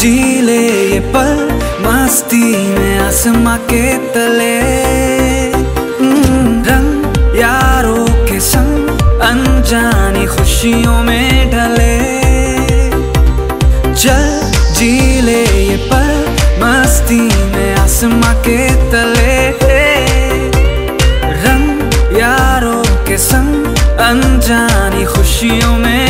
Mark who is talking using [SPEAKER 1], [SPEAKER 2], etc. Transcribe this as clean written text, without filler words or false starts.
[SPEAKER 1] जी ले ये पल मस्ती में आसमां के तले, रंग यारों के संग अनजानी खुशियों में ढले। चल जी ले ये पल मस्ती में आसमां के तले, रंग यारों के संग अनजानी खुशियों में